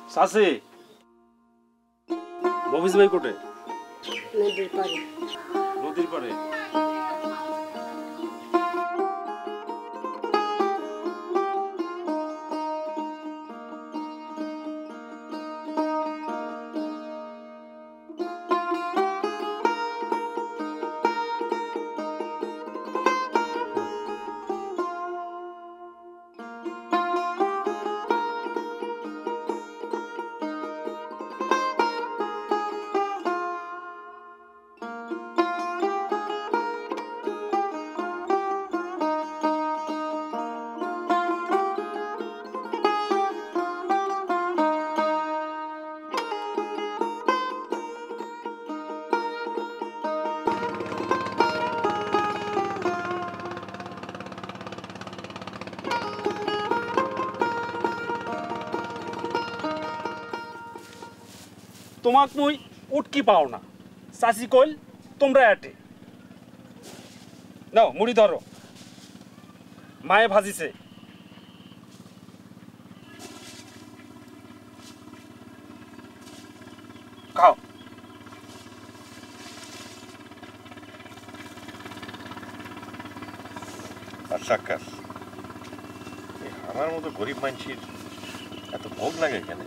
সাসে মফিজ ভাই কোটে নদীর পারে তোমাক মুই উটকি পাও না চাচি কইল তোমরা এটে নাও মুড়ি ধরো মায়ে ভাজিছে খাও সাক্কাস আমার মতো গরিব মানুষের এত ভোগ লাগে কেন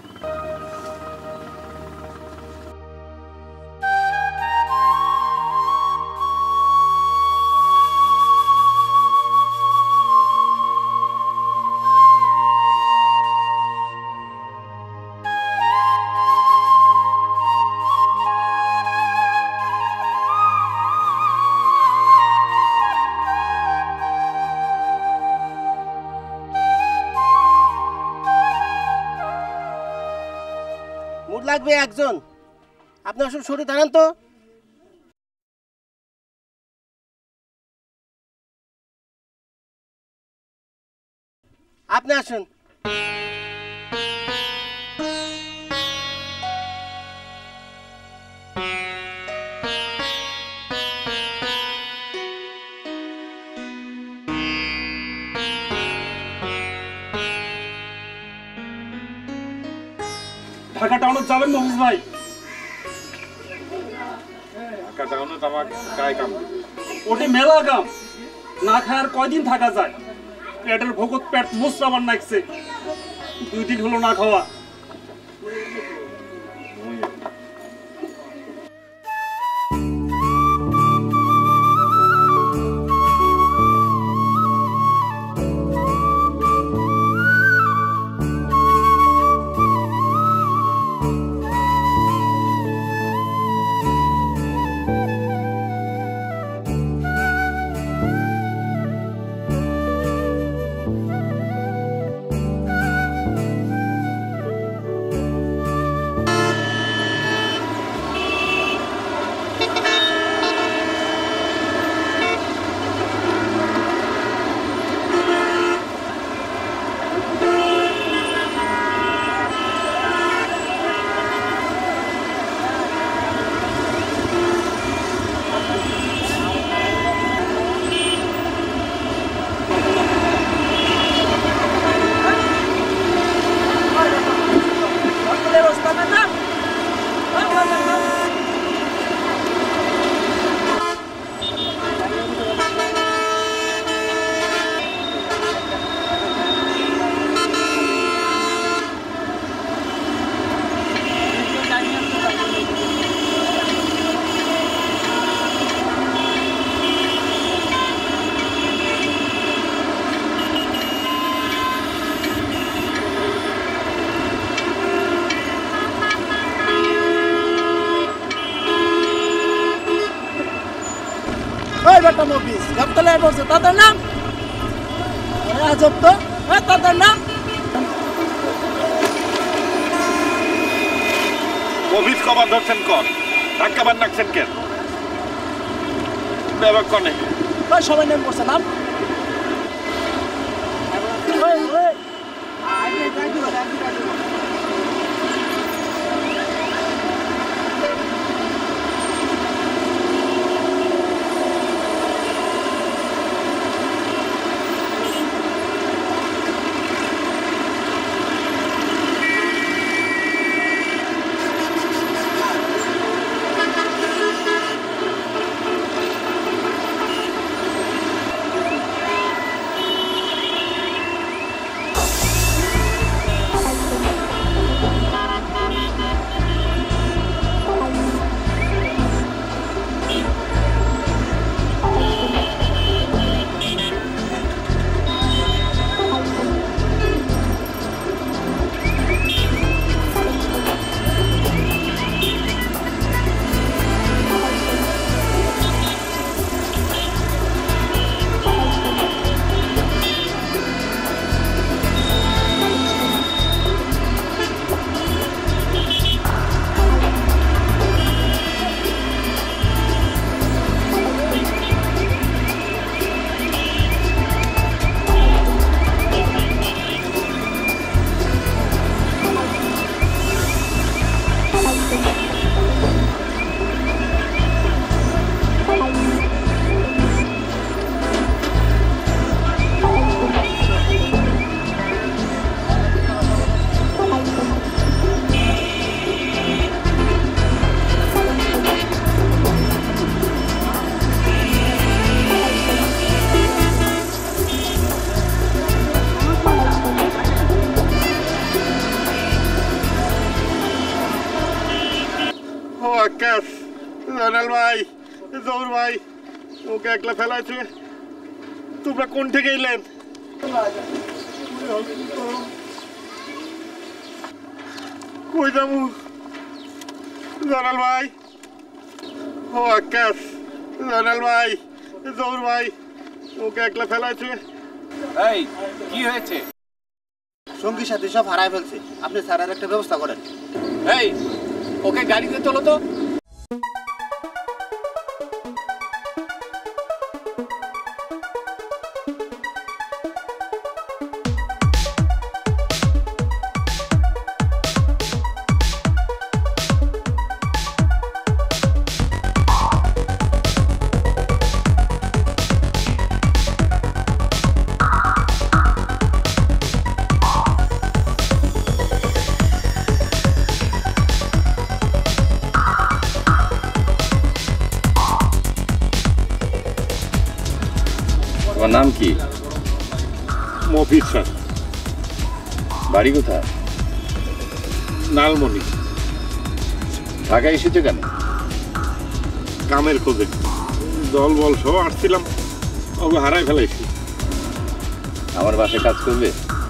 লাগবে একজন আপনি আসুন সরে দাঁড়ান তো আপনি আসুন ঢাকা টাউনে যাবেন মফিজ ভাই ঢাকা টাউনে আমার কায় কাম ওটি মেলা কাম না খায়ার কয়দিন থাকা যায় পেটের ভোগত পেট মুসরাবার নাকছে 2 দিন হলো না খাওয়া বেটা মফিজ গাবতলায় বসে তাদের নাম আজব তো তাদের নাম মফিজ কবার ধরছেন কর ধাক্কাবার নাকছেন কেন ব্যবহার কনে সবাই নাম করছে নাম আকাশ, জয়নাল ভাই, জহুর ভাই, ওকে একলা ফেলাইছে। তোমরা কোন থেকে এলেন? কই যাবো? জয়নাল ভাই, ও আকাশ, জয়নাল ভাই, জহুর ভাই, ওকে একলা ফেলাইছে। এই কি হয়েছে? সঙ্গী সাথে সব হারায় ফেলছে, আপনি স্যারের একটা ব্যবস্থা করেন। এই ওকে গাড়িতে তোলো তো। তোমার নাম কি? মফিজ স্যার। বাড়ি কোথায়? নালমণি। ঢাকায় এসেছো কেন? কামের খোঁজে দল বল সহ আসছিলাম, ওকে হারাই ফেলাইছি। আমার বাসায় কাজ করবে?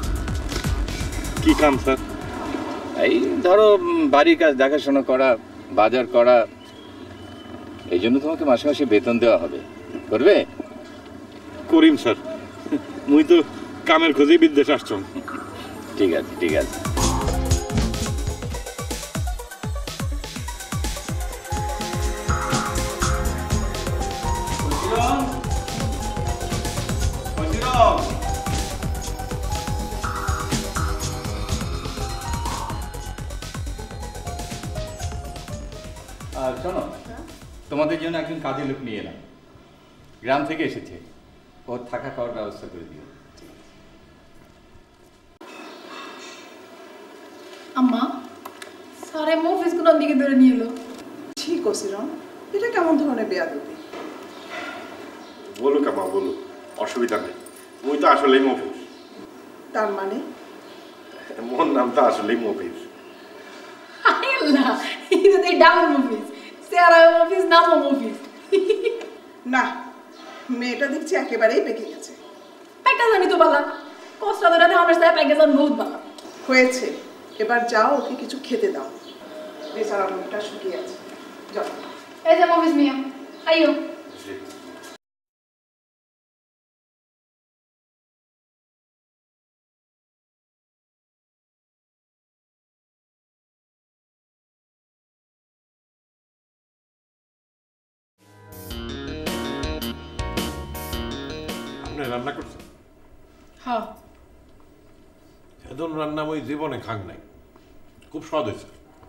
কি কাম স্যার? এই ধরো বাড়ির কাজ দেখাশোনা করা, বাজার করা, এই জন্য তোমাকে মাসে মাসে বেতন দেওয়া হবে, করবে? করিম স্যার, মুই তো কামের খোঁজেই বিদেশ আসছম। ঠিক আছে ঠিক আছে। আর শোনো, তোমাদের জন্য একজন কাজের লোক নিয়ে এলাম, গ্রাম থেকে এসেছে, ওর থাকা খাওয়ার ব্যবস্থা করে দিও। আম্মা সারে মফিজ কোন দিকে ধরে নিয়ে এলো? ঠিক আছে রন, এটা কেমন ধরনের বেয়াদবি? বলুক আমা বলুক, অসুবিধা নেই। মুই তো আসলেই মফিজ। তার মানে মোর নাম তো আসলেই মফিজ। আল্লাহ, এটা তো ডাবল মফিজ, সেরা মফিজ, নাম মফিজ। না, মেয়েটা দেখছি একেবারেই পেকে গেছে। প্যাকেজ আনি তো বালা, কষ্ট ধরে আমার সাথে প্যাকেজ আন বহুত বালা হয়েছে, এবার যাও ওকে কিছু খেতে দাও, বেচারা মুখটা শুকিয়ে আছে। যাও। এই যে মফিজ মিয়া, আইও। আপনি রান্না করছেন? হ্যাঁ, এখন রান্না ওই জীবনে খান নাই, খুব স্বাদ হয়েছে।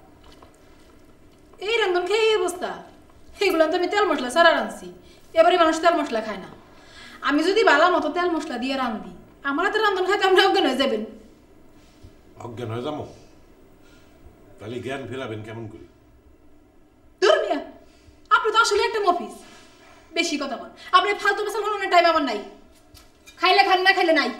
এই রান্ধন খেয়ে এই অবস্থা। এইগুলো তো আমি তেল মশলা ছাড়া রাঁধছি, এবারে মানুষ তেল মশলা খায় না। আমি যদি বালা মতো তেল মশলা দিয়ে রান্ধি, আমার হাতে রান্ধন খাইতে আপনি অজ্ঞান হয়ে যাবেন। অজ্ঞান হয়ে যাবো? তাহলে জ্ঞান ফেরাবেন কেমন করে? দূর মিয়া, আপনি তো আসলে একটা মফিজ। বেশি কথা বল, আপনি ফালতু পেছাল হওয়ার টাইম আমার নাই। খাইলে খান, না খাইলে নাই।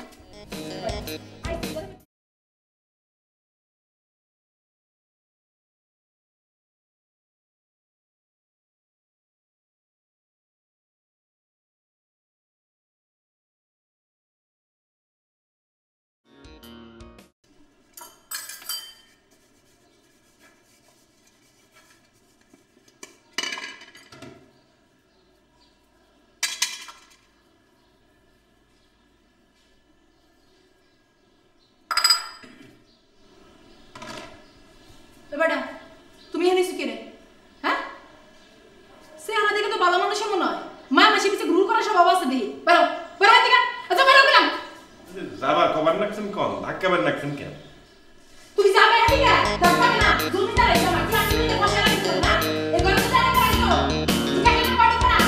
বেটা, তুমি এখানে এসে রে? হ্যাঁ, সে হারা দেখে তো ভালো মানুষের মনে হয়। মা মাসে পিছিয়ে ঘুর করার সব অবস্থা দেখি। বেরো বেরো দিকে, আচ্ছা বেরো গেলাম। যাবার কবার নাকছেন কন, ধাক্কাবার নাকছেন কেন? তুমি যাবে এদিকে, দরকার না। জমিদার এসে আমার ক্লাস রুমে বসে রাখছো না, এই ঘরে তো জায়গা রাখছো। ঠিক আছে, না পারো না।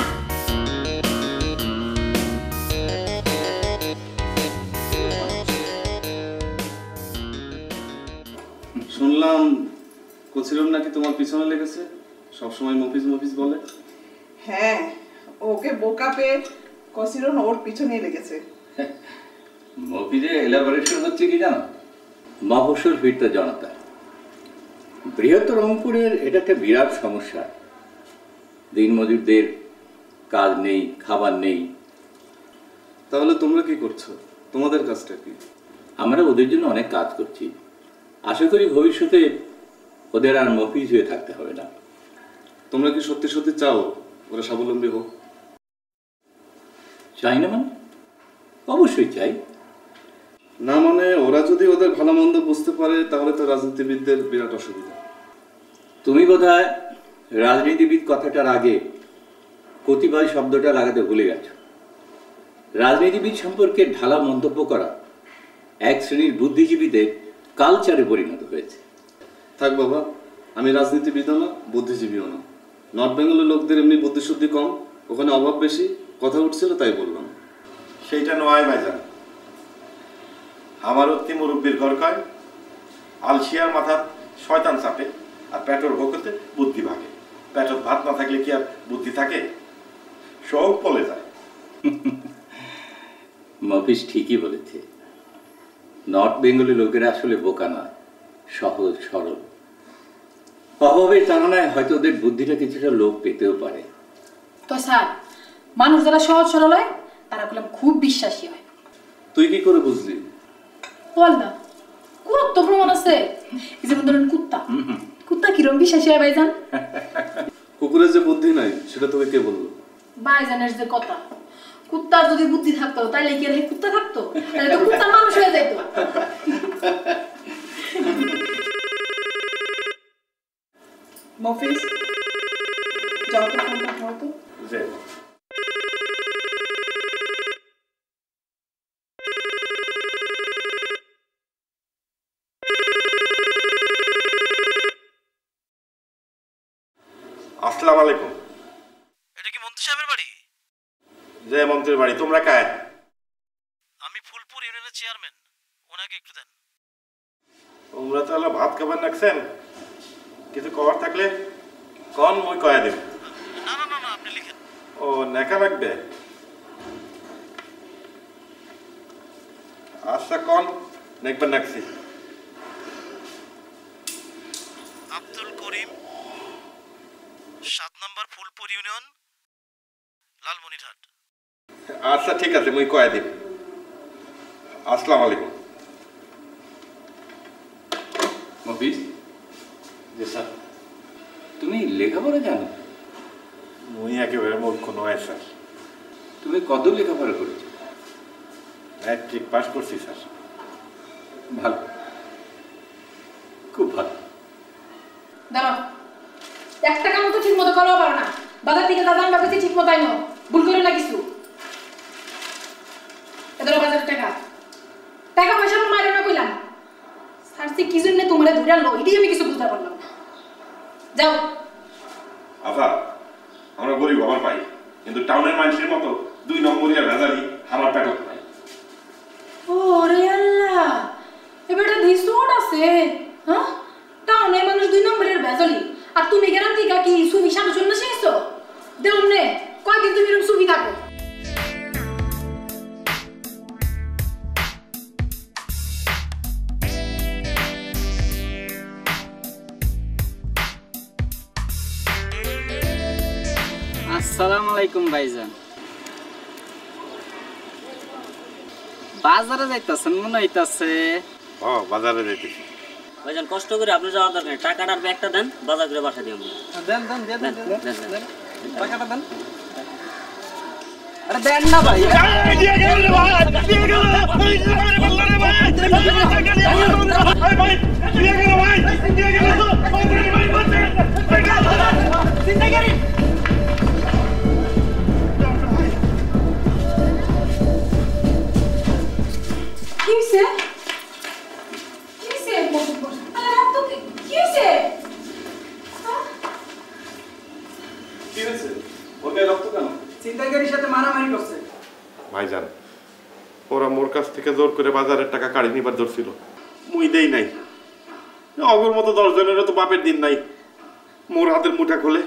শুনলাম কছিলাম নাকি তোমার পিছনে লেগেছে, সবসময় মফিজ মফিজ বলে। হ্যাঁ, ওকে বোকা পেয়ে কসিরন ওর পিছনেই লেগেছে। মফিজে এলাবোরেশন হচ্ছে কি জানো? মফস্বল ভিড় জনতা। বৃহত্তর রংপুরের এটা একটা বিরাট সমস্যা। দিনমজুরদের কাজ নেই, খাবার নেই। তাহলে তোমরা কি করছো? তোমাদের কাজটা কি? আমরা ওদের জন্য অনেক কাজ করছি। আশা করি ভবিষ্যতে ওদের আর মফিজ হয়ে থাকতে হবে না। তোমরা কি সত্যি সত্যি চাও ওরা স্বাবলম্বী হোক? চাই না মানে? অবশ্যই চাই। না মানে ওরা যদি ওদের ভালো মন্দ বুঝতে পারে তাহলে তো রাজনীতিবিদদের বিরাট অসুবিধা। তুমি বোধহয় রাজনীতিবিদ কথাটার আগে কতিপয় শব্দটা লাগাতে ভুলে গেছো। রাজনীতিবিদ সম্পর্কে ঢালা মন্তব্য করা এক শ্রেণীর বুদ্ধিজীবীদের কালচারে পরিণত হয়েছে। থাক বাবা, আমি রাজনীতিবিদও না, বুদ্ধিজীবীও না। নর্থ বেঙ্গলের লোকদের এমনি বুদ্ধিশুদ্ধি কম, ওখানে অভাব বেশি, কথা উঠছিল তাই বললাম। সেইটা নয় ভাইজান, আমার অতি মুরব্বীর ঘর কয় আলসিয়ার মাথা শয়তান চাপে আর পেটর ভোগতে বুদ্ধি ভাগে। পেটর ভাত না থাকলে কি আর বুদ্ধি থাকে? সব পলে যায়। মফিজ ঠিকই বলেছে। নর্থ বেঙ্গলের লোকেরা আসলে বোকা নয়, সহজ সরল। অভাবের তাড়নায় হয়তো ওদের বুদ্ধিটা কিছুটা লোপ পেতেও পারে। তো স্যার, মানুষ যারা সহজ সরল হয় তারা বললাম খুব বিশ্বাসী হয়। তুই কি করে বুঝলি? বল না, কুত্তা তো প্রমাণ আছে। এই যেমন ধরেন কুত্তা, কুত্তা কিরম বিশ্বাসী হয় ভাইজান? কুকুরের যে বুদ্ধি নাই সেটা তোকে কে বললো? ভাইজানের যে কথা, কুত্তার যদি বুদ্ধি থাকতো তাহলে কি আর এই কুত্তা থাকতো? তাহলে তো কুত্তা মানুষ হয়ে যেত। মফিজ, যাও তো ফোনটা খাও তো। যে আসসালামু আলাইকুম। এটা কি মন্ত্রী সাহেবের বাড়ি? যে মন্ত্রীর বাড়ি। তোমরা কায়? আমি ফুলপুর ইউনিয়নের চেয়ারম্যান, ওনাকে একটু দেন। তোমরা তাহলে ভাত খাবার নাকছেন? কিছু কবার থাকলে কন, মুই কয়া দেব। না না না না, আপনি লিখেন। ও নেকা লাগবে? আচ্ছা কন, নেকবার নাকছি। Abdul Karim, 7 number Phulpur union, Lalmonirhat. আচ্ছা ঠিক আছে, মুই কয়া দিব। আসসালামু আলাইকুম। মফিজ, জি স্যার। তুমি লেখাপড়া জানো? মুই একেবারে মূর্খ নয় স্যার। তুমি কত লেখাপড়া করেছো? ম্যাট্রিক পাস করছি স্যার। ভালো, খুব ভালো। দাঁড়াও, একটা কাম তো ঠিক মতো করা পারো না। বাজার থেকে দাদা আমি ভাবছি ঠিক মতো আইনো, ভুল করে না কিছু। এদের বাজারের টাকা টাকা পয়সা আমার মারে না কইলাম। সারছি কি জন্য তোমারে ধরে আনলো এটাই আমি কিছু বুঝতে পারলাম না। যাও। আচ্ছা, আমরা গরিব আমার পাই, কিন্তু টাউনের মানুষের মতো 2 নম্বরিয়া ভেজালি আমার পেটত নাই। ওরে আল্লাহ, এবারটা দিসোট আছে। হ্যাঁ, টাউনের মানুষ 2 নম্বরের ভেজালি, আর তুমি গেরাম থেকে কি সুবি সামনে শুননা শিখছো? দেও নে, কয়দিন তুমি এরকম সুবি থাকো? আসসালামু আলাইকুম ভাইজান। বাজারে যাইতাছেন মনে হইতাছে? ও বাজারে যাইতেছি। ভাইজান কষ্ট করে আপনি যাওয়ার দরকার নেই, টাকাটা আর ব্যাগটা দেন, বাজার করে বাসা দিই। দেন দেন দেন দেন টাকাটা দেন। আরে দেন না ভাই। দিয়ে গেল রে ভাই, দিয়ে গেল রে ভাই, দিয়ে গেল ভাই, দিয়ে গেল জিন্দেগি। কিসে কিসে বস বস। আরে রাত তো কিসে? কি হয়েছে? ওর গায়ে রক্ত কেন? চিন্তাকারীর সাথে মারামারি করছে। ভাইজান, ওরা মোর কাছ থেকে জোর করে বাজারের টাকা কাড়ি নিবার ধরছিল, মুই দেই নাই। অগর মতো 10 জনেরও তো বাপের দিন নাই, মোর হাতের মুঠা খোলে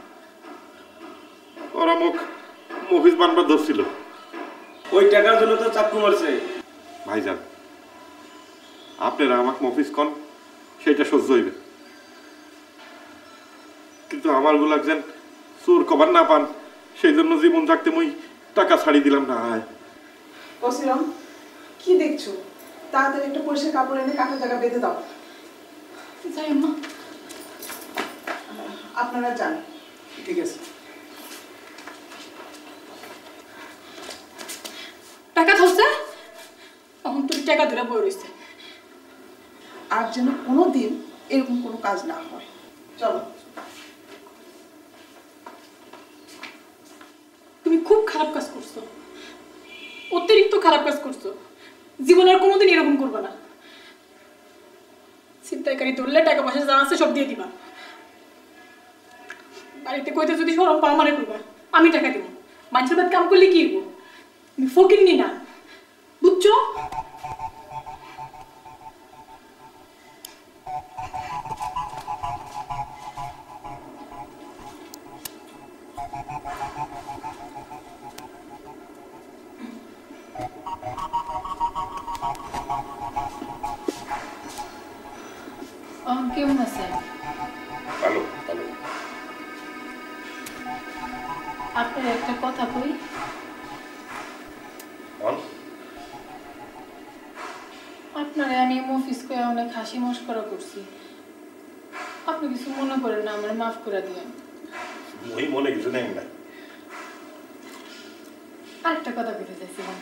ওরা মুখ মফিজ বানবার ধরছিল। ওই টাকার জন্য তো চাকু মারছে। ভাইজান, আপনারা আমাকে মফিজ কন, সেটা সহ্য হইবে, কিন্তু আমার গুলো একজন চোর কবার না পান, সেই জন্য জীবন থাকতে মুই টাকা ছাড়ি দিলাম না। বসিরাম, কি দেখছো? তাড়াতাড়ি একটা পরিষ্কার কাপড় এনে কাটা জায়গা বেঁধে দাও। যাই আম্মা। আপনারা যান। ঠিক আছে। টাকা ধরছে, এখন তুমি টাকা ধরে বই রইছে। আর যেন কোনোদিন এরকম কোনো কাজ না হয়। চলো। তুমি খুব খারাপ কাজ করছো, অতিরিক্ত খারাপ কাজ করছো। জীবনে আর কোনোদিন এরকম করবে না। ছিনতাইকারী ধরলে টাকা পয়সা যা আছে সব দিয়ে দিবা। বাড়িতে কইতে যদি শরম পাও আমারে কইবা, আমি টাকা দিব। মানুষের বাদ কাম করলে কি হইব? তুমি ফকিন্নি না, বুঝছো? কেমন আছে? ভালো ভালো। আপনার একটা কথা কই। আপনারে আমি অফিস করে অনেক হাসি মস্করা করছি, আপনি কিছু মনে করেন না, আমার মাফ করে দিয়েন। মই মনে কিছু নেই না। আরেকটা কথা বলতে চাইছিলাম।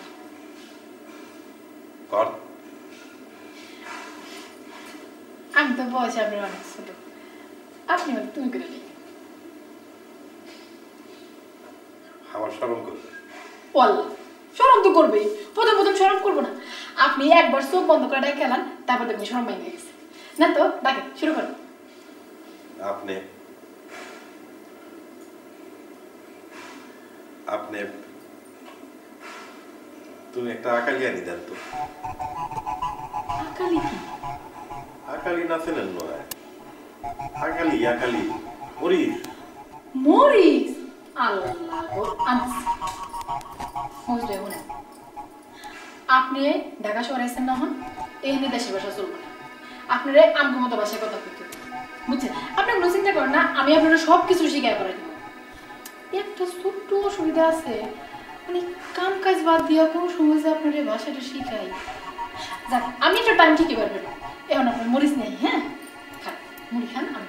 আমি তো বয়সে আপনার অনেক ছোট, আপনি আমাকে তুমি করে নেই। আমার শরম করবে। শরম তো করবেই, প্রথম প্রথম শরম করবো না। আপনি একবার চোখ বন্ধ করে ডাকে খেলান, তারপর দেখবেন শরম বাইরে গেছে। না তো ডাকে শুরু করেন। আপনি আপনি তুমি একটা আকালি আনি দেন তো। আকালি কি? আকালি না চেনেন নয়? আকালি আকালি মরিচ। মরিচ? আল্লাহ গো, আনছি। আপনি ঢাকা শহরে আছেন না, হন এখানে দেশের ভাষা চলবে না। আপনারা আমগো মতো ভাষায় কথা বলতে বুঝছেন? আপনি কোনো চিন্তা করেন না, আমি আপনারা সব কিছু শিখাই করে দিব। একটা ছোট্ট অসুবিধা আছে, মানে কাম কাজ বাদ দিয়া কোনো সময় যে আপনার এই ভাষাটা শিখাই। যাক, আমি একটা টাইম ঠিকই পারবেন। এখন আপনার মরিচ নেই, হ্যাঁ খান, মুড়ি খান, আমি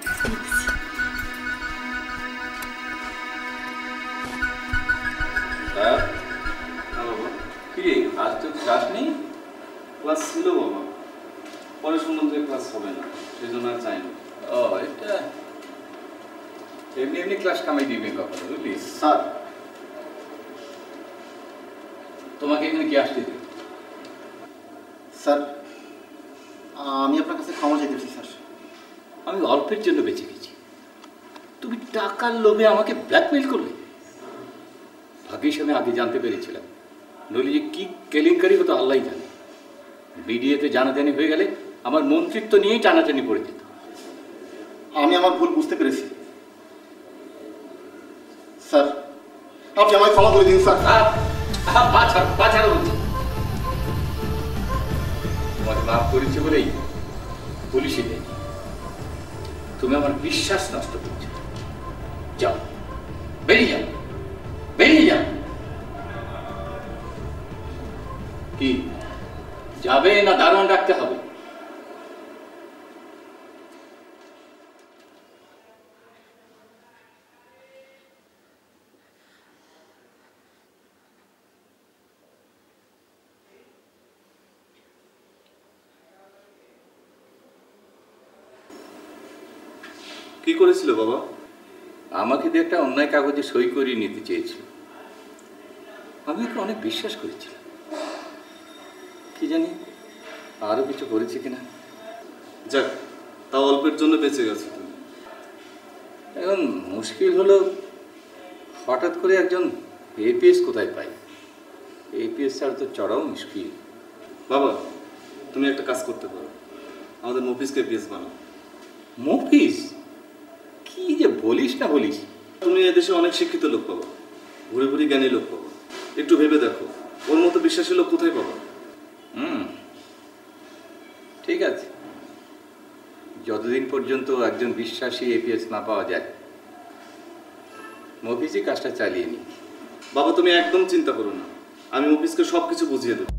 আজ তো ক্লাস নেই? ক্লাস ছিল বাবা, পরে শুনলাম যে ক্লাস হবে না, সেই জন্য আর চাই না। ও, এটা এমনি এমনি ক্লাস কামাই দিবে কখনো, বুঝলি? স্যার, তোমাকে এখানে কি আসতে দিই? স্যার আমি আপনার কাছে ক্ষমা চাইতেছি স্যার। আমি অল্পের জন্য বেঁচে গেছি, তুমি টাকার লোভে আমাকে ব্ল্যাকমেইল করলে। ভাগ্যিস আমি আগে জানতে পেরেছিলাম, নইলে যে কি কেলেঙ্কারি হতো আল্লাহ জানে। বিডিএতে জানাজানি হয়ে গেলে আমার মন্ত্রিত্ব নিয়েই টানাটানি পড়ে যেত। আমি আমার ভুল বুঝতে পেরেছি স্যার, আপনি আমায় ক্ষমা করে দিন স্যার। বাছাড়া বলছি, তোমাকে মাফ করেছে বলেই পুলিশে দেয়। তুমি আমার বিশ্বাস নষ্ট করছো। যাও, বেরিয়ে যাও, বেরিয়ে যাও। কি যাবে না দারোয়ান রাখতে হবে? কি করেছিল বাবা? আমাকে দিয়ে একটা অন্যায় কাগজে সই করিয়ে নিতে চেয়েছিল। আমি ওকে অনেক বিশ্বাস করেছিলাম, কি জানি আরো কিছু করেছে কিনা। যাক, তাও অল্পের জন্য বেঁচে গেছো তুমি। এখন মুশকিল হলো, হঠাৎ করে একজন এপিএস কোথায় পাই? এপিএস ছাড়া তো চড়াও মুশকিল। বাবা, তুমি একটা কাজ করতে পারো, আমাদের মফিসকে এপিএস বানাও। মফিস? কি যে বলিস না বলিস। তুমি এদেশে অনেক শিক্ষিত লোক পাবো, ঘুরে ঘুরে জ্ঞানী লোক পাবো, একটু ভেবে দেখো ওর মতো বিশ্বাসী লোক কোথায় পাবো? ঠিক আছে, যতদিন পর্যন্ত একজন বিশ্বাসী এপিএস না পাওয়া যায় মফিজই কাজটা চালিয়ে নি। বাবা তুমি একদম চিন্তা করো না, আমি অফিসকে সব কিছু বুঝিয়ে দেবো।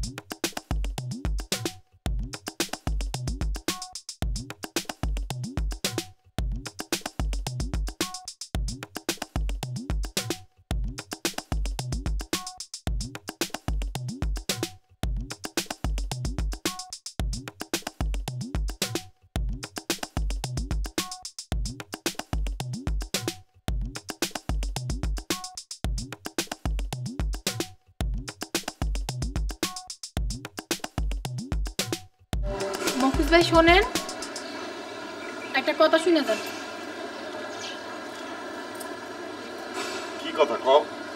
মফিজ ভাই শোনেন, একটা কথা শুনে যান। কি কথা কও?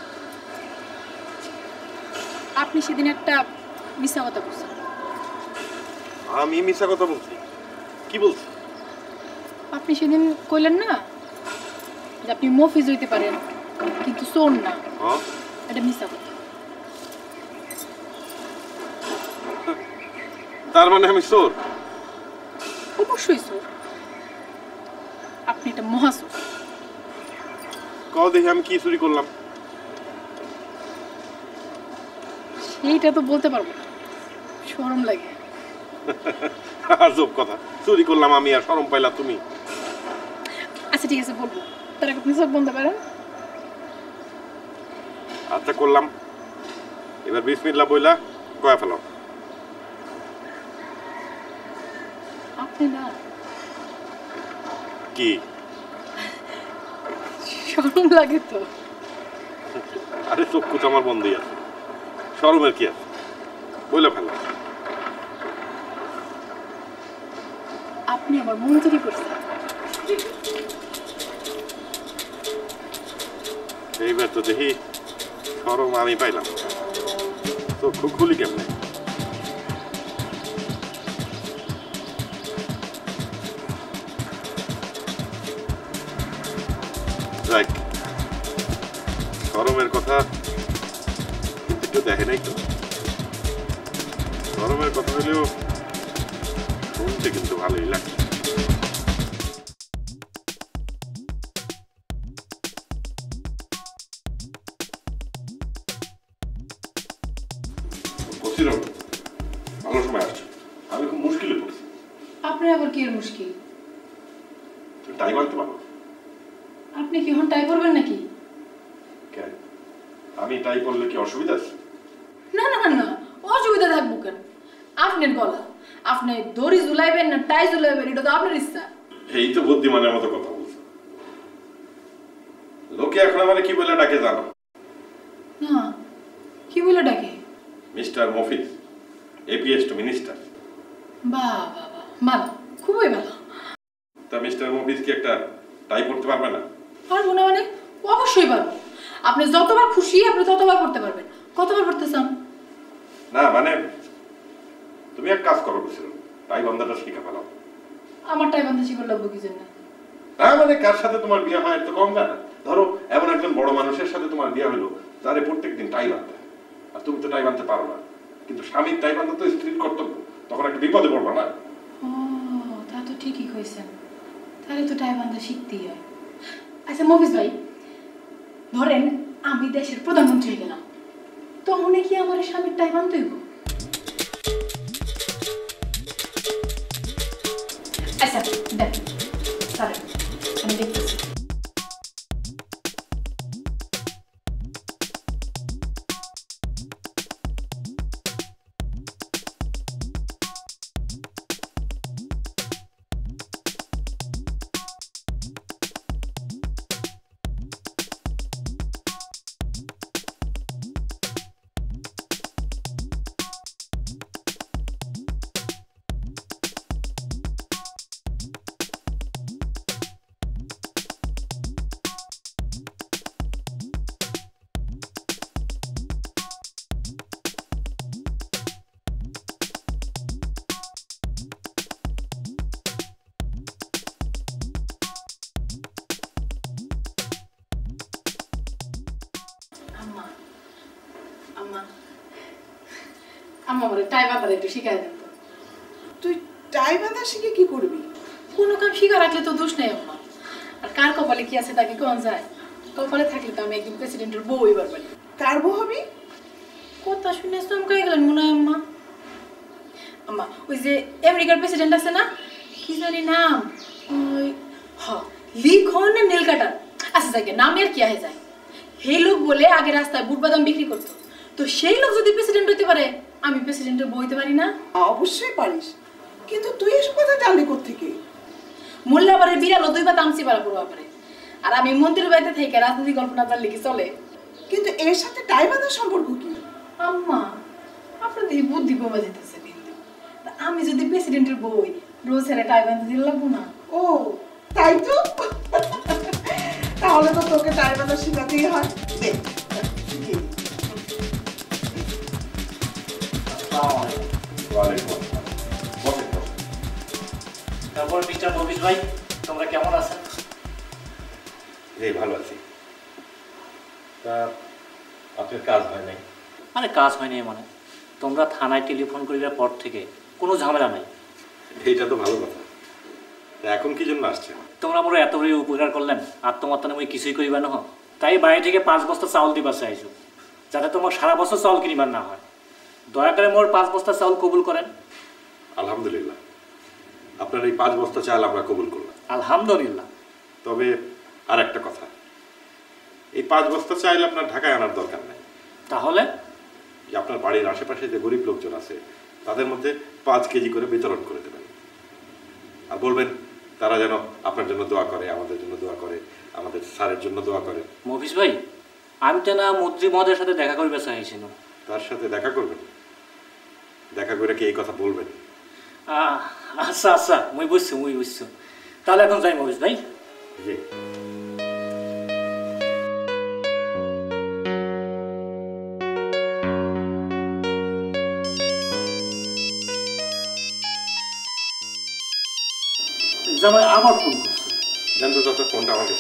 আপনি সেদিন একটা মিথ্যা কথা বলছেন। আমি মিথ্যা কথা বলছি? কি বলছি? আপনি সেদিন কইলেন না যে আপনি মফিজ হইতে পারেন কিন্তু চোর না। হ্যাঁ, এটা মিথ্যা কথা। তার মানে আমি চোর? অবশ্যই চোর, আপনি একটা মহাচোর। কও দেখি আমি কি চুরি করলাম? সেইটা তো বলতে পারবো না, শরম লাগে। আজব কথা, চুরি করলাম আমি আর শরম পাইলা তুমি? আচ্ছা ঠিক আছে বলবো, তার আগে আপনি চোখ বন্ধ করেন। আচ্ছা করলাম, এবার বিসমিল্লাহ বইলা কয়া ফেলাও। আপনি না কি শরম লাগে তো? আরে চক্ষু তো আমার বন্ধই আছে, শরমের কি আছে, বইলা ফেলো। আপনি আমার মন চুরি করছেন। এইবার তো দেখি শরম আমি পাইলাম, চক্ষু খুলি কেমনে? যাক, শরমের কথা কিন্তু কেউ দেখে নাই তো। শরমের কথা হলেও শুনতে কিন্তু ভালোই লাগে। ভালো সময় আসছে, আমি খুব মুশকিলে পড়ছি। আপনার আবার কি এর মুশকিল? তুমি টাই বানতে পারো? আপনি কি এখন টাই করবেন নাকি? কেন, আমি টাই করলে কি অসুবিধা আছে? না না না, অসুবিধা থাকবো কেন? আপনার গলা, আপনি দড়ি ঝুলাইবেন না টাই ঝুলাইবেন এটা তো আপনার ইচ্ছা। এই তো বুদ্ধিমানের মতো কথা বলছো। লোকে এখন আমার কি বলে ডাকে জানো? না, কি বলে ডাকে? Mister Mofiz, APS to minister. বাহ বাহ বাহ, ভালো, খুবই ভালো। তা মিস্টার মফিজ কি একটা টাই পড়তে পারবে না? পারবো না মানে? অবশ্যই পারবো। আপনি যতবার খুশি আপনি ততবার পড়তে পারবেন। কতবার পড়তে চান? না মানে তুমি এক কাজ করো, বুঝছিল, টাই বান্ধাটা শিখা ফেলাও। আমার টাই বান্ধা শিখর লাগবো কি জন্য? না মানে কার সাথে তোমার বিয়ে হয় তো কম যায় না। ধরো এমন একজন বড় মানুষের সাথে তোমার বিয়ে হলো, যারে প্রত্যেকদিন টাই বাঁধতে হয়, আর তুমি তো টাই বাঁধতে পারো না। কিন্তু স্বামীর টাই বাঁধা তো স্ত্রীর কর্তব্য, তখন একটা বিপদে পড়বা না? ও, তা তো ঠিকই কইছেন। তাহলে তো টাই বান্ধা শিখতেই হয়। আচ্ছা মফিজ ভাই, ধরেন আমি দেশের প্রধানমন্ত্রী হয়ে গেলাম, তখন কি আমার স্বামীর টাই বাঁধতে হইব? আচ্ছা দেখ, তাহলে আমি দেখতেছি। আমার টাই বাঁধা একটু শিখাই দেন তো। তুই টাই বাঁধা শিখে কি করবি? কোনো কাম শিখা রাখলে তো দোষ নেই আমার। আর কার কপালে কি আছে তাকে কোন যায়? কপালে থাকলে তো আমি একদিন প্রেসিডেন্টের বউ হইবার পারি। কার বউ হবি? কথা শুনে চমকাই গেলেন মনে হয় আম্মা। আম্মা ওই যে আমেরিকার প্রেসিডেন্ট আছে না, কি জানি নাম, ওই লিখন না নীলকাটার, আচ্ছা যাকে নামে আর কি আহে যায়, সেই লোক বলে আগে রাস্তায় বুট বাদাম বিক্রি করতো। তো সেই লোক যদি প্রেসিডেন্ট হইতে পারে, আমি প্রেসিডেন্টের বউ হইতে পারি না? অবশ্যই পারিস, কিন্তু তুই এসব কথা জানলি কোত্থেকে? মোল্লাবারের বিড়াল দুই বা তামসি পাড়া পড়বা পারে, আর আমি মন্ত্রীর বাড়িতে থেকে রাজনীতি কল্পনা জানলে কি চলে? কিন্তু এর সাথে টাই বাঁধার সম্পর্ক কি? আম্মা আপনাদের এই বুদ্ধি কমে যেতেছে কিন্তু, আমি যদি প্রেসিডেন্টের বই রোজ হেরে টাই বাঁধতে দিলে লাগবো না? ও তাই তো, তাহলে তো তোকে টাই বাঁধা শেখাতেই হয়। দেখ তারপর মিস্টার মফিজ ভাই, তোমরা কেমন আছেন? এই ভালো আছি। তা আপনার কাজ হয় নাই? মানে কাজ হয়নি মানে তোমরা থানায় টেলিফোন করিবার পর থেকে কোনো ঝামেলা নাই। এইটা তো ভালো কথা। তা এখন কি জন্য আসছে? তোমরা মোর এত বড় উপকার করলেন, আত্মহত্যা নামে কিছুই করিবার না, তাই বাড়ি থেকে 5 বস্তা চাউল দিবার চাইছো, যাতে তোমার সারা বছর চাউল কিনিবার না হয়। দয়া করে মোর 5 বস্তা চাউল কবুল করেন। আলহামদুলিল্লাহ, আপনার এই 5 বস্তা চাল আমরা কবুল করলাম। আলহামদুলিল্লাহ। তবে আর একটা কথা, এই 5 বস্তা চাইল আপনার ঢাকায় আনার দরকার নাই। তাহলে যে আপনার বাড়ির আশেপাশে যে গরিব লোকজন আছে তাদের মধ্যে 5 কেজি করে বিতরণ করে দেবেন, আর বলবেন তারা যেন আপনার জন্য দোয়া করে, আমাদের জন্য দোয়া করে, আমাদের স্যারের জন্য দোয়া করে। মফিজ ভাই, আমি তো না মন্ত্রী মহোদয়ের সাথে দেখা করবে চাইছিল। তার সাথে দেখা করবেন? দেখা করে কি এই কথা বলবেন? আচ্ছা আচ্ছা, মুই বুঝছো। তাহলে এখন যাই মফিজ ভাই। জি। জামাই আবার ফোন করছে। জানতো তো আপনার ফোনটা আমার কাছে।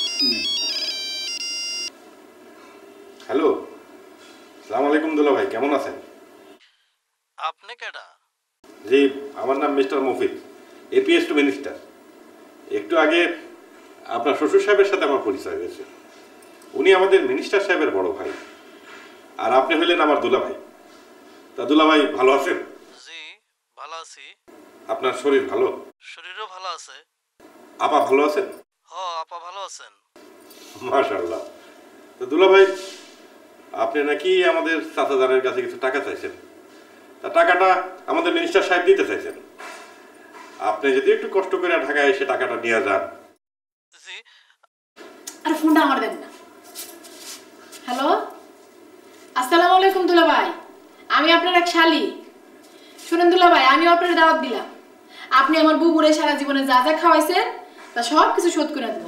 হ্যালো, আসসালামু আলাইকুম দুলা ভাই, কেমন আছেন? আপনি কেডা? জি, আমার নাম mister Mofiz, APS to minister. একটু আগে আপনার শ্বশুর সাহেবের সাথে আমার পরিচয় হয়েছে। উনি আমাদের মিনিস্টার সাহেবের বড় ভাই, আর আপনি হইলেন আমার দুলা ভাই। তা দুলা ভাই ভালো আছেন? জি ভালো আছি। আপনার শরীর ভালো? শরীরও ভালো আছে। আপা ভালো আছেন? আপা ভালো আছেন। মাশাআল্লাহ। তো দুলা ভাই, আপনি নাকি আমাদের চাচাজানের কাছে কিছু টাকা চাইছেন, তা টাকাটা আমাদের মিনিস্টার সাহেব দিতে চাইছেন। আপনি যদি একটু কষ্ট করে ঢাকায় এসে টাকাটা নিয়ে যান। জি। আর ফোনটা আমার দেন না। হ্যালো, আসসালামু আলাইকুম দুলা ভাই, আমি আপনার এক শালি। শুনেন দুলা ভাই, আমি আপনার দাওয়াত দিলাম, আপনি আমার বুবুরে সারা জীবনে যা যা খাওয়াইছেন তা সব কিছু শোধ করে দেবো।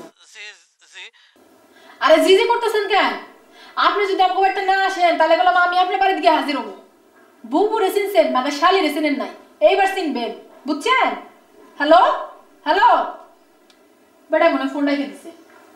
আরে জি জি করতেছেন কেন? আপনি যদি আমাকে বাড়িতে না আসেন তাহলে বললাম আমি আপনার বাড়িতে গিয়ে হাজির হবো। বুবুরে চিনছেন, মানে শালিরে চিনেন নাই, এইবার চিনবেন, বুঝছেন? হ্যালো হ্যালো, বেটা মনে ফোন রেখে দিছে।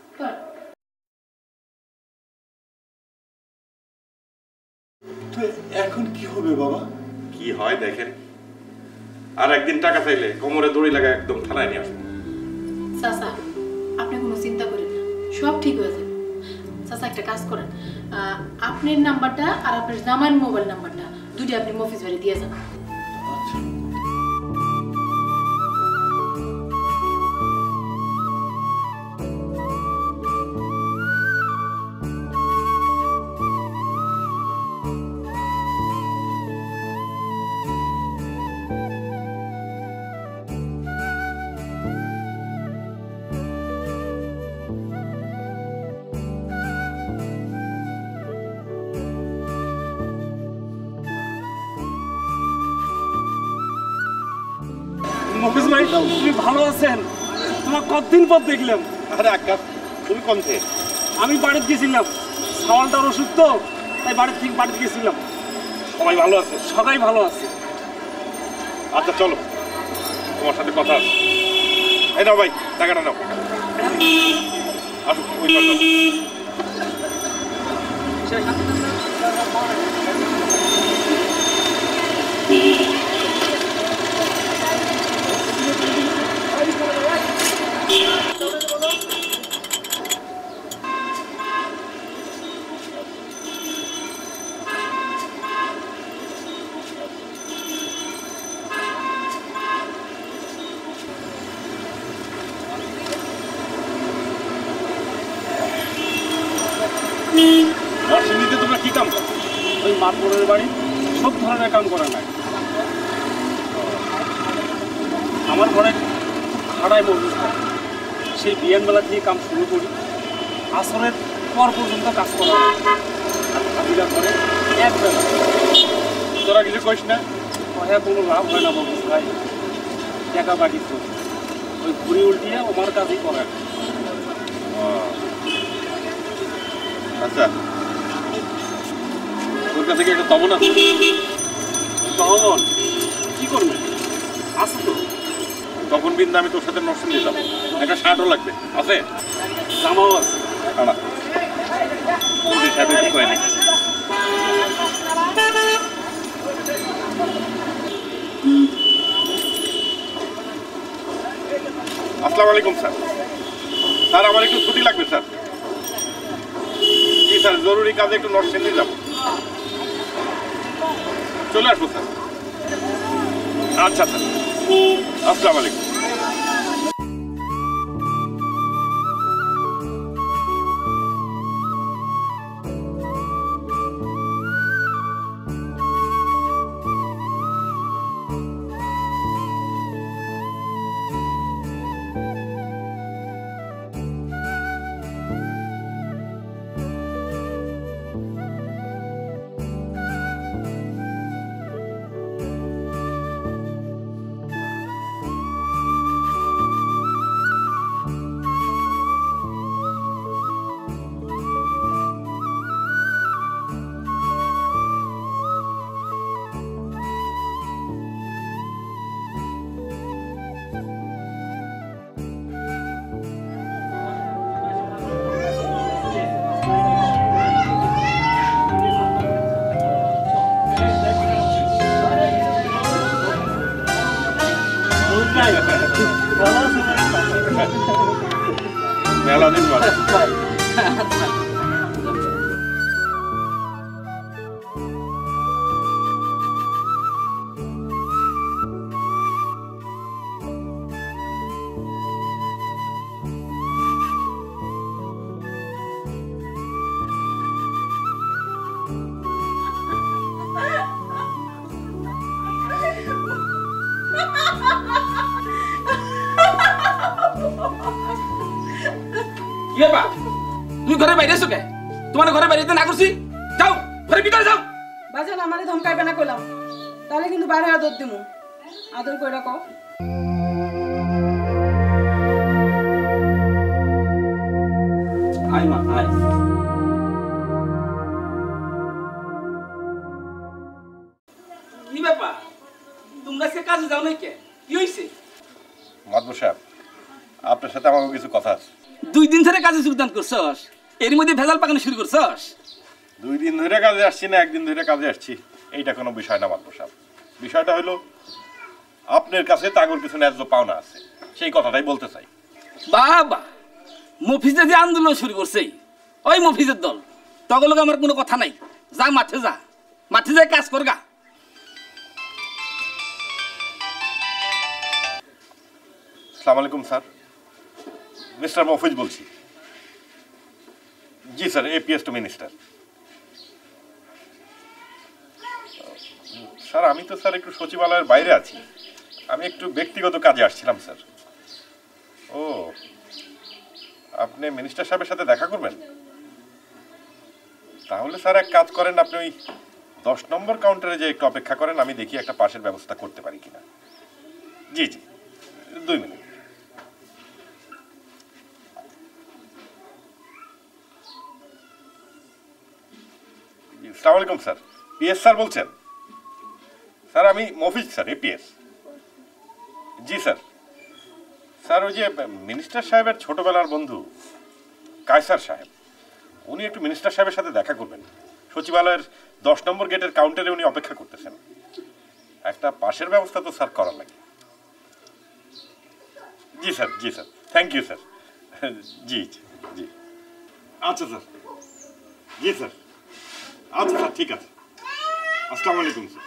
এখন কি হবে বাবা? কি হয় দেখেন, আর একদিন টাকা চাইলে কোমরে দড়ি লাগা একদম থানায় নিয়ে আসবো। চাচা আপনি কোনো চিন্তা করেন না, সব ঠিক হয়ে যাবে। চাচা একটা কাজ করেন, আপনার নাম্বারটা আর আপনার জামাইয়ের মোবাইল নাম্বারটা দুটি আপনি মফিজ বাড়ি দিয়ে যান। মফিজ ভাই, তুমি ভালো আছেন? তোমার কতদিন পর দেখলাম। আরে আকাশ, তুমি কোন থেকে? আমি বাড়িতে গেছিলাম, সাওয়ালটার ওষুধ তো, তাই বাড়িতে গেছিলাম। সবাই ভালো আছে? সবাই ভালো আছে। আচ্ছা চলো, তোমার সাথে কথা আছে। এই নাও ভাই, টাকাটা নাও। আসো ওই পাশে। কাম করে? ওই মাতবরের বাড়ি সব ধরনের কাম করে না। আমার ঘরে খাড়ায় মজুদ থাকে, সেই বিয়ান বেলা দিয়ে কাম শুরু করি, আসরের পর পর্যন্ত কাজ করা হয়। আর ভাবিরা করে এক বেলা। তোরা কিছু কইস না? হ্যাঁ, কোনো লাভ হয় না বাবু ভাই, টাকা বাকি তো ওই ঘুরি উল্টিয়ে আমার কাজই করে। আচ্ছা, তোর কাছে কি একটা তবন আছে? তহবন কি করবে? আছে তো। তখন বিন্দু আমি তোর সাথে নরসিং দিতাম, একটা শার্টও লাগবে। আছে? জামাও আছে। খাড়া পুলিশ সাহেব কি কয় নাকি? আসসালামু আলাইকুম স্যার। স্যার আমার একটু ছুটি লাগবে স্যার। জি স্যার, জরুরি কাজে একটু নরসিংদী যাব। চলে আসবো স্যার। আচ্ছা স্যার, আসসালামু আলাইকুম। মেলা দিন বাদে। তুমি ঘরে বাইরে এসো কে? তোমার ঘরে বাইরে না করছি, যাও ঘরে ভিতরে যাও। বাজান আমারে ধমকাইবে না কইলাম, তাহলে কিন্তু বাইরে আদর দিমু। আদর কইরা কও। আই মা আই। কি ব্যাপার, তোমরা সে কাজে যাও নাই কে? কি হইছে? মাদবর সাহেব, আপনার সাথে আমার কিছু কথা আছে। 2 দিন ধরে কাজে যোগদান করছস, এর মধ্যে ভেজাল পাকানো শুরু করছস? 2 দিন ধরে কাজে আসছি না 1 দিন ধরে কাজে আসছি, এইটা কোনো বিষয় না মাদবর সাহেব। বিষয়টা হলো আপনার কাছে তাগর কিছু ন্যায্য পাওনা আছে, সেই কথাটাই বলতে চাই। বাবা, মফিজে যে আন্দোলন শুরু করছে, ওই মফিজের দল, তগলক আমার কোনো কথা নাই। যা মাঠে যা, মাঠে যাই কাজ করগা। আসসালামু আলাইকুম স্যার, মিস্টার মফিজ বলছি। জি sir, APS to minister. Sir আমি তো স্যার একটু সচিবালয়ের বাইরে আছি, আমি একটু ব্যক্তিগত কাজে আসছিলাম স্যার। ও, আপনি মিনিস্টার সাহেবের সাথে দেখা করবেন? তাহলে স্যার এক কাজ করেন, আপনি ওই 10 নম্বর কাউন্টারে যে একটু অপেক্ষা করেন, আমি দেখি একটা পাশের ব্যবস্থা করতে পারি কিনা। জি জি, 2 মিনিট। আসসালামু আলাইকুম স্যার, পিএস স্যার বলছেন? স্যার আমি মফিজ স্যার, এপিএস। জি স্যার। স্যার ওই যে মিনিস্টার সাহেবের ছোটবেলার বন্ধু কায়সার সাহেব, উনি একটু মিনিস্টার সাহেবের সাথে দেখা করবেন। সচিবালয়ের 10 নম্বর গেটের কাউন্টারে উনি অপেক্ষা করতেছেন। একটা পাশের ব্যবস্থা তো স্যার করার লাগে। জি স্যার, জি স্যার, থ্যাংক ইউ স্যার। জি জি জি, আচ্ছা স্যার। জি স্যার, আচ্ছা স্যার, ঠিক আছে। আসসালামু আলাইকুম স্যার।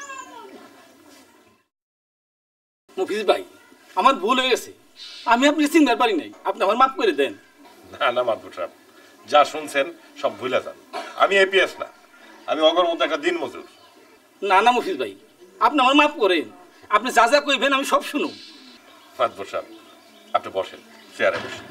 মফিজ ভাই, আমার ভুল হয়ে গেছে, আমি আপনি চিনতে পারি নাই, আপনি আমার মাফ করে দেন। না না মাদবর সাহেব, যা শুনছেন সব ভুলে যান। আমি এপিএস না, আমি অগর মতো একটা দিন মজুর। না না মফিজ ভাই, আপনি আমার মাফ করেন। আপনি যা যা কইবেন আমি সব শুনো। মাতবর সাহেব, আপনি বসেন, চেয়ারে বসেন।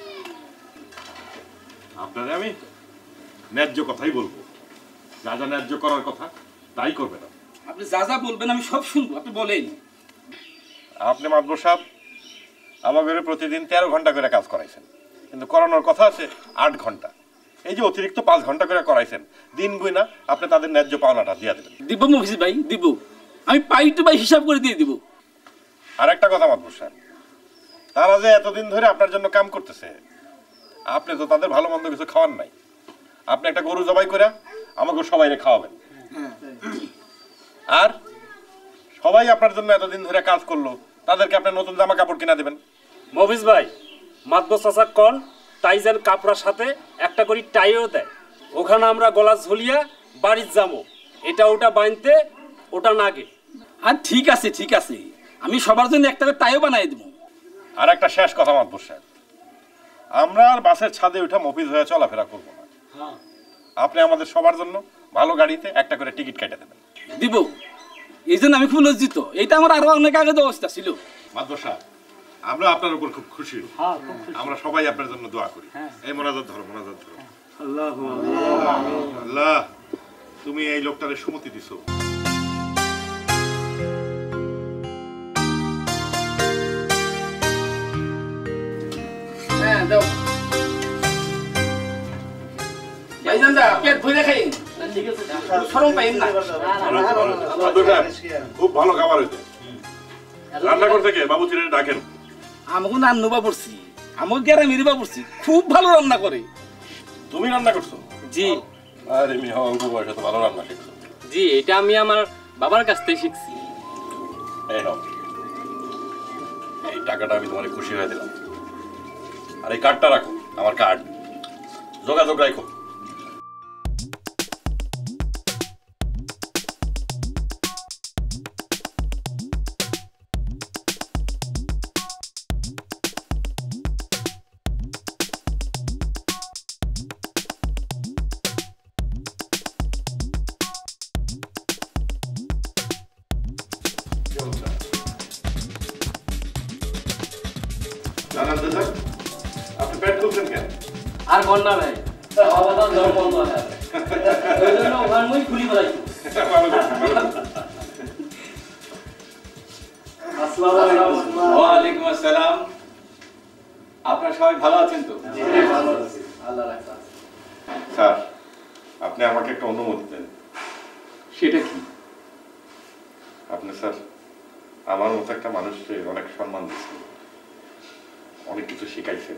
আপনারে আমি ন্যায্য কথাই বলবো, যা যা ন্যায্য করার কথা তাই করবেন। আপনি যা যা বলবেন আমি সব শুনবো, আপনি বলেন। আপনি মাতবর সাহেব আমাদের প্রতিদিন 13 ঘন্টা করে কাজ করাইছেন, কিন্তু করানোর কথা আছে 8 ঘন্টা। এই যে অতিরিক্ত 5 ঘন্টা করে করাইছেন, দিন গুই না আপনি তাদের ন্যায্য পাওনাটা দিয়ে দেবেন। দিব মফিজ ভাই, দিব। আমি পাই টু পাই হিসাব করে দিয়ে দিব। আর একটা কথা মাতবর সাহেব, তারা যে এতদিন ধরে আপনার জন্য কাম করতেছে, আপনি তো তাদের ভালো মন্দ কিছু খাওয়ান নাই। আপনি একটা গরু জবাই করে আমাকে সবাইরে খাওয়াবেন, আর সবাই আপনার জন্য এতদিন ধরে কাজ করলো, তাদেরকে আপনি নতুন জামা কাপড় কিনা দেবেন। মফিজ ভাই, মাতবর চাচা কন তাই যেন কাপড়ার সাথে একটা করে টাইও দেয়। ওখানে আমরা গলা ঝুলিয়া বাড়ির যাবো, এটা ওটা বাঁধতে ওটা নাগে। আর ঠিক আছে, ঠিক আছে, আমি সবার জন্য একটা করে টাইও বানাই দেবো। আর একটা শেষ কথা মাতবর সাহেব, আমরা আর বাসের ছাদে উঠে মফিজ হয়ে চলাফেরা করবো না। আপনি আমাদের সবার জন্য ভালো গাড়িতে একটা করে টিকিট কেটে দেবেন। দিব, এই জন্য আমি খুব লজ্জিত। এটা আমার আরো অনেক আগে অবস্থা ছিল। মাতবর সাহেব, আমরা আপনার উপর খুব খুশি। আমরা সবাই আপনার জন্য দোয়া করি। এই মোনাজাত ধরো, মোনাজাত ধরো। আল্লাহ, তুমি এই লোকটারে সুমতি দিছো। হ্যাঁ দাও ভাইজান, দা পেট ভরে খাই, শরম পাইন না। খুব ভালো খাবার হয়েছে। রান্না করতে কে বাবু ছিলেন ডাকেন। আমাকে নান্নু বা পড়ছি, আমাকে গ্যারামেরি বা পড়ছি, খুব ভালো রান্না করে। তুমি রান্না করছো? জি। আরে মিয়া, অল্প বয়সে তো ভালো রান্না শিখছো। জি, এটা আমি আমার বাবার কাছ থেকে শিখছি। এই নাও, এই টাকাটা আমি তোমার খুশি হয়ে দিলাম। আর এই কার্ডটা রাখো, আমার কার্ড, যোগাযোগ রাখো। আপনি পেট তুলছেন কেন? আর বন্যা ভাই, অবদান জল বন্ধ হয়, ওই জন্য ওখান মই খুলি বলাইছি। ওয়ালাইকুম আসসালাম। আপনারা সবাই ভালো আছেন তো? আল্লাহ রাখা। স্যার, আপনি আমাকে একটা অনুমতি দেন। সেটা কি? আপনি স্যার আমার মতো একটা মানুষকে অনেক সম্মান দিচ্ছেন, অনেক কিছু শিখাইছেন।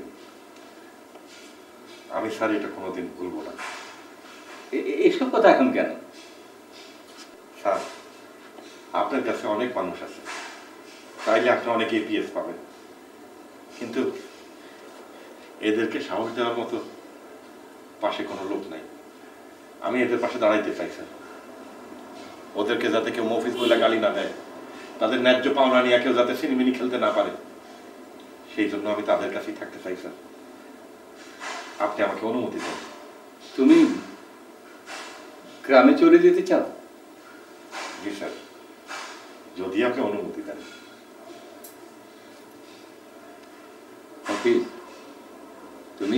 আমি স্যার এটা কোনোদিন ভুলবো না। এসব কথা এখন কেন? স্যার, আপনার কাছে অনেক মানুষ আছে, চাইলে আপনি অনেক এপিএস পাবেন, কিন্তু এদেরকে সাহস দেওয়ার মতো পাশে কোনো লোক নাই। আমি এদের পাশে দাঁড়াইতে চাই স্যার। ওদেরকে যাতে কেউ মফিজ বলে গালি না দেয়, তাদের ন্যায্য পাওনা নিয়ে কেউ যাতে সিনেমিনি খেলতে না পারে, সেই জন্য আমি তাদের কাছেই থাকতে চাই স্যার। আপনি আমাকে অনুমতি দেন। তুমি গ্রামে চলে যেতে চাও? জি স্যার, যদি আপনি অনুমতি দেন। মফিজ, তুমি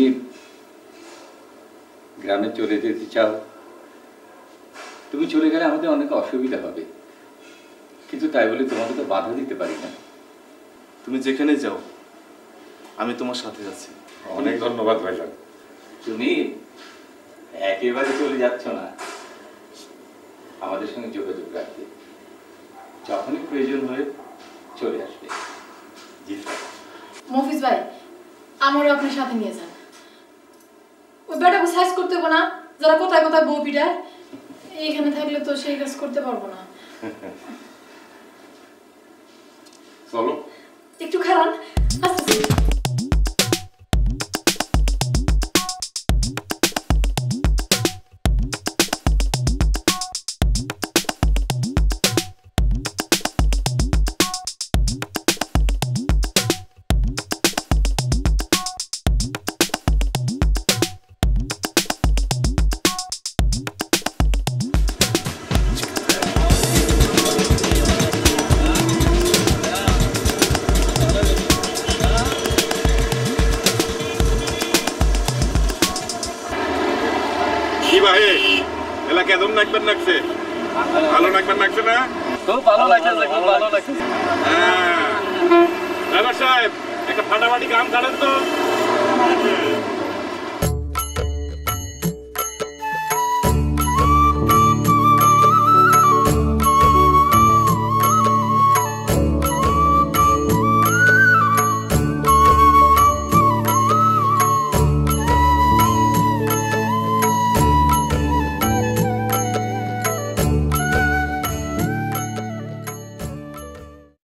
গ্রামে চলে যেতে চাও? তুমি চলে গেলে আমাদের অনেক অসুবিধা হবে, কিন্তু তাই বলে তোমাকে তো বাধা দিতে পারি না। তুমি যেখানে যাও আমি তোমার সাথে আছি। অনেক ধন্যবাদ ভাইজান। তুমি একেবারে চলে যাচ্ছ না, আমাদের সঙ্গে যোগাযোগ রাখবে, যখনই প্রয়োজন হয়ে চলে আসবে। জি স্যার। মফিজ ভাই, আমারও আপনার সাথে নিয়ে যান। ওই বেটাকে সাইজ করতে হবে না, যারা কোথায় কোথায় বউ পিটায়, এইখানে থাকলে তো সেই কাজ করতে পারবো না। চলো একটু খারান, আস্তে আস্তে। কেমন নাকবেন নাকছে? ভালো নাকবেন নাকছে না? খুব ভালো লাগছে, খুব ভালো লাগছে। হ্যাঁ ড্রাইভার সাহেব একটা ফাটাফাটি কাম কাটেন তো।